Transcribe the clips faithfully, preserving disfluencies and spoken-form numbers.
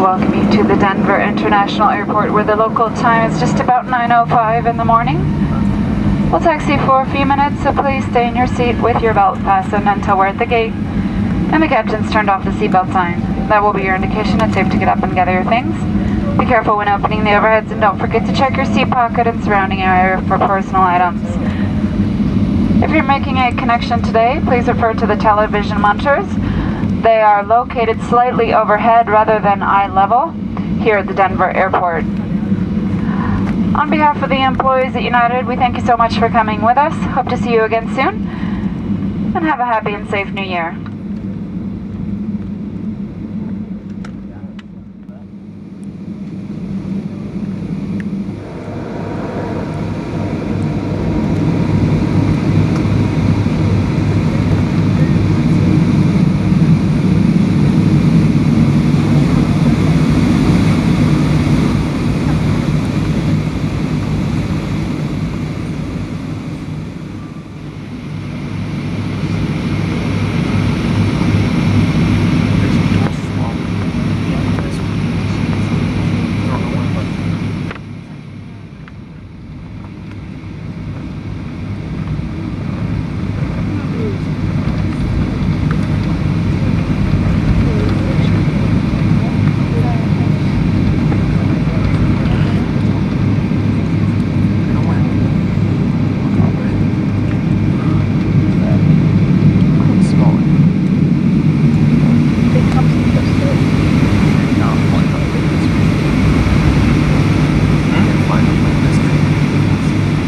welcome you to the Denver International Airport, where the local time is just about nine oh five in the morning. We'll taxi for a few minutes, so please stay in your seat with your belt fastened until we're at the gate and the captain's turned off the seatbelt sign. That will be your indication it's safe to get up and gather your things. Be careful when opening the overheads, and don't forget to check your seat pocket and surrounding area for personal items. If you're making a connection today, please refer to the television monitors. They are located slightly overhead rather than eye level here at the Denver airport. On behalf of the employees at United, we thank you so much for coming with us. Hope to see you again soon, and have a happy and safe new year.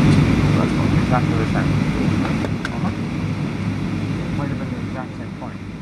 Exactly the same. Uh-huh. Might have been the exact same point.